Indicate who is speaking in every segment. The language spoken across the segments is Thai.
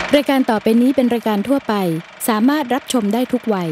Speaker 1: รายการต่อไปนี้เป็นรายการทั่วไปสามารถรับชมได้ทุกวัย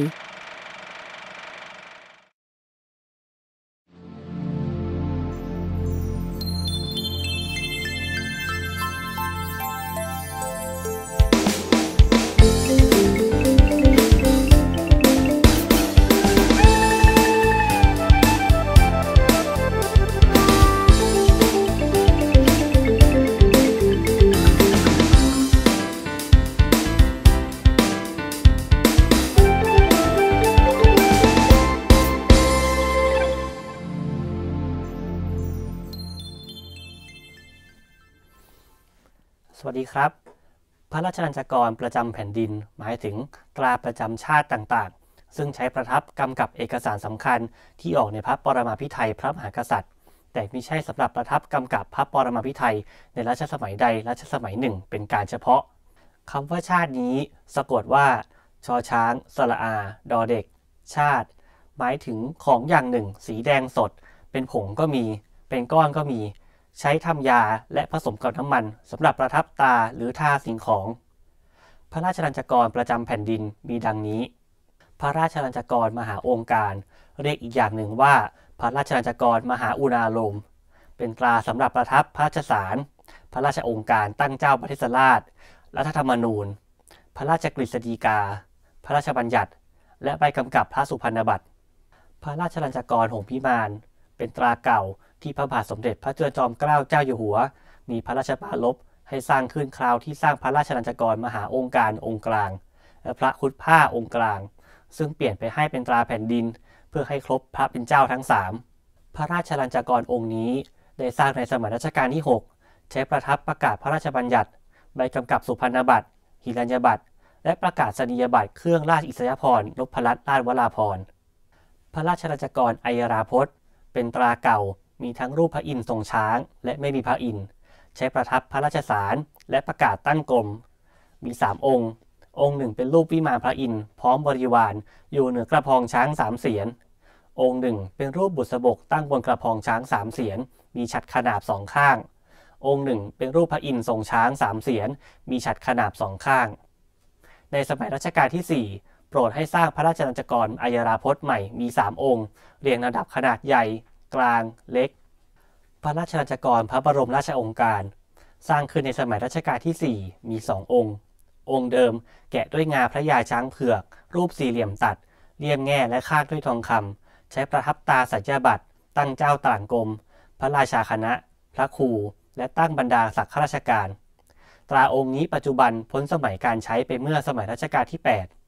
Speaker 2: สวัสดีครับพระราชลัญจกรประจำแผ่นดินหมายถึงตราประจำชาติต่างๆซึ่งใช้ประทับกำกับเอกสารสำคัญที่ออกในพระปรมาภิไธยพระมหากษัตริย์แต่ไม่ใช่สำหรับประทับกำกับพระปรมาภิไธยในรัชสมัยใดรัชสมัยหนึ่งเป็นการเฉพาะคำว่าชาตินี้สะกดว่าชอช้างสระอาดอเด็กชาติหมายถึงของอย่างหนึ่งสีแดงสดเป็นผงก็มีเป็นก้อนก็มีใช้ทำยาและผสมกับน้ำมันสำหรับประทับตาหรือทาสิ่งของพระราชลัญจกรประจำแผ่นดินมีดังนี้พระราชลัญจกรมหาองค์การเรียกอีกอย่างหนึ่งว่าพระราชลัญจกรมหาอุณาโลมเป็นตราสำหรับประทับพระราชสารพระราชองค์การตั้งเจ้าบริษราชรัฐธรรมนูญพระราชกฤษฎีกาพระราชบัญญัติและใบกำกับพระสุพรรณบัตรพระราชลัญจกรหงส์พิมานเป็นตราเก่าที่พระบาทสมเด็จพระจุลจอมเกล้าเจ้าอยู่หัวมีพระราชปรารภให้สร้างขึ้นคราวที่สร้างพระราชลัญจกรมหาองค์การองค์กลางและพระคุดผ้าองค์กลางซึ่งเปลี่ยนไปให้เป็นตราแผ่นดินเพื่อให้ครบพระเป็นเจ้าทั้ง3พระราชลัญจกรองค์นี้ได้สร้างในสมัยรัชกาลที่6ใช้ประทับประกาศพระราชบัญญัติใบกำกับสุพรรณบัตรหิรัญญบัตรและประกาศนียบัตรเครื่องราชอิสริยาภรณ์นพรัตน์ราชวราภรณ์พระราชลัญจกรอัยราพจน์เป็นตราเก่ามีทั้งรูปพระอินทร์ทรงช้างและไม่มีพระอินทร์ใช้ประทับพระราชสารและประกาศตั้งกรมมี3องค์องค์หนึ่งเป็นรูปวิมานพระอินทร์พร้อมบริวารอยู่เหนือกระพองช้าง3เสียนองค์หนึ่งเป็นรูปบุษบกตั้งบนกระพองช้าง3เสียนมีฉัตรขนาบ2ข้างองค์หนึ่งเป็นรูปพระอินทร์ทรงช้าง3เสียนมีฉัตรขนาบ2ข้างในสมัยรัชกาลที่4โปรดให้สร้างพระราชลัญจกรอัยราพจน์ใหม่มี3องค์เรียงลำดับขนาดใหญ่กลางเล็กพระราชลัญจกรพระบรมราชโองการสร้างขึ้นในสมัยรัชกาลที่4มี2องค์องค์เดิมแกะด้วยงาพระยาช้างเผือกรูปสี่เหลี่ยมตัดเลี่ยมแง่และคาดด้วยทองคำใช้ประทับตาสัญญาบัตรตั้งเจ้าต่างกรมพระราชาคณะพระครูและตั้งบรรดาศักดิ์ข้าราชการตราองค์นี้ปัจจุบันพ้นสมัยการใช้ไปเมื่อสมัยรัชกาลที่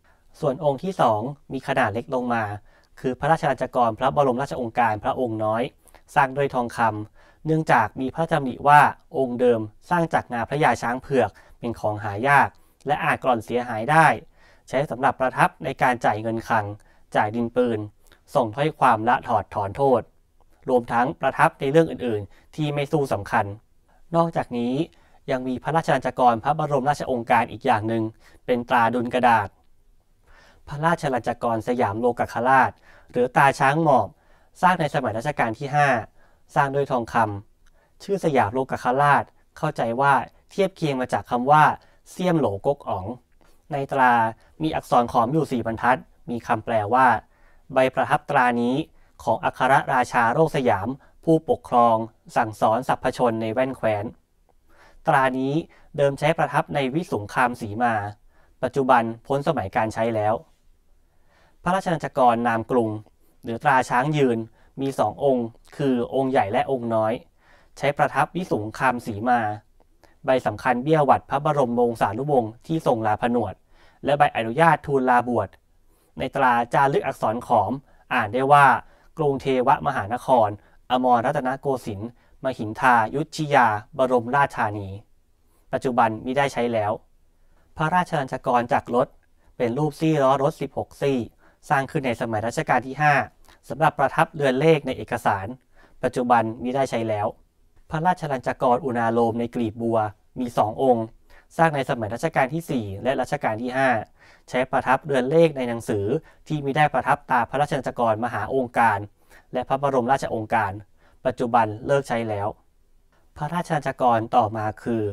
Speaker 2: 8ส่วนองค์ที่2มีขนาดเล็กลงมาคือพระราชลัญจกรพระบรมราชโองการพระองค์น้อยสร้างด้วยทองคำเนื่องจากมีพระดำริว่าองค์เดิมสร้างจากงาพระยาช้างเผือกเป็นของหายากและอาจกร่อนเสียหายได้ใช้สำหรับประทับในการจ่ายเงินคลังจ่ายดินปืนส่งถ้อยความละถอดถอนโทษรวมทั้งประทับในเรื่องอื่นๆที่ไม่สู้สำคัญนอกจากนี้ยังมีพระราชลัญจกรพระบรมราชโองการอีกอย่างหนึ่งเป็นตราดุลกระดาษพระราชลัญจกรสยามโลกคราชหรือตราช้างหมอบสร้างในสมัยรัชกาลที่5สร้างด้วยทองคำชื่อสยามโลกคราชเข้าใจว่าเทียบเคียงมาจากคำว่าเสี่ยมโหลกกอ๋องในตรามีอักษรขอมอยู่4บรรทัดมีคำแปลว่าใบประทับตรานี้ของอัครราชาโลกสยามผู้ปกครองสั่งสอนสรรพชนในแว่นแคว้นตรานี้เดิมใช้ประทับในวิสุงคามสีมาปัจจุบันพ้นสมัยการใช้แล้วพระราชลัญจกรนามกรุงหรือตราช้างยืนมี2องค์คือองค์ใหญ่และองค์น้อยใช้ประทับวิสุงคามสีมาใบสำคัญเบี้ยหวัดพระบรมวงศานุวงศ์ที่ทรงลาผนวดและใบอนุญาตทูลลาบวชในตราจารึกอักษรขอมอ่านได้ว่ากรุงเทวมหานครอมรรัตนโกสินทร์มหินทายุทธยาบรมราชธานีปัจจุบันมิได้ใช้แล้วพระราชลัญจกรจักรรถเป็นรูปซี่ล้อรถ16ซี่สร้างขึ้นในสมัยรัชกาลที่5สำหรับประทับเรือนเลขในเอกสารปัจจุบันมิได้ใช้แล้วพระราชลัญจกรอุณาโลมในกลีบบัวมี2องค์สร้างในสมัยรัชกาลที่4และรัชกาลที่5ใช้ประทับเรือนเลขในหนังสือที่มิได้ประทับตาพระราชลัญจกรมหาองค์การและพระบรมราชโองการปัจจุบันเลิกใช้แล้วพระราชลัญจกรต่อมาคือพ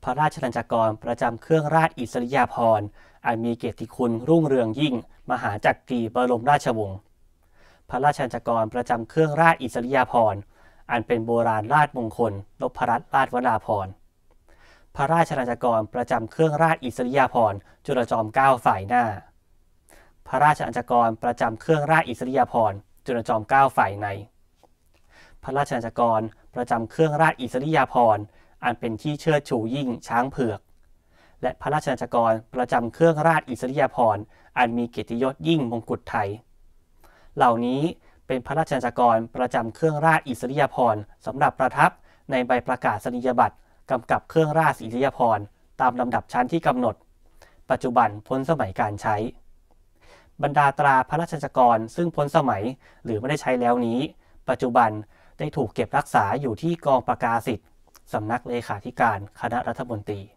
Speaker 2: พระราชลัญจกรประจำเครื่องราชอิสริยาภรณ์อันมีเกียรติคุณรุ่งเรืองยิ่งมหาจักรีบรมราชวงศ์พระราชลัญจกรประจำเครื่องราชอิสริยาภรณ์อันเป็นโบราณราชมงคลนพรัตน์ราชวราภรณ์พระราชลัญจกรประจำเครื่องราชอิสริยาภรณ์จุลจอมเกล้าฝ่ายหน้าพระราชลัญจกรประจำเครื่องราชอิสริยาภรณ์จุลจอมเกล้าฝ่ายในพระราชลัญจกรประจำเครื่องราชอิสริยาภรณ์อันเป็นที่เชิดชูยิ่งช้างเผือกและพระราชลัญจกรประจำเครื่องราชอิสริยาภรณ์อันมีเกียรติยศยิ่งมงกุฎไทยเหล่านี้เป็นพระราชลัญจกรประจำเครื่องราชอิสริยาภรณ์สำหรับประทับในใบประกาศนียบัตรกำกับเครื่องราชอิสริยาภรณ์ตามลำดับชั้นที่กำหนดปัจจุบันพ้นสมัยการใช้บรรดาตราพระราชลัญจกรซึ่งพ้นสมัยหรือไม่ได้ใช้แล้วนี้ปัจจุบันได้ถูกเก็บรักษาอยู่ที่กองประกาศิตสำนักเลขาธิการคณะรัฐมนตรี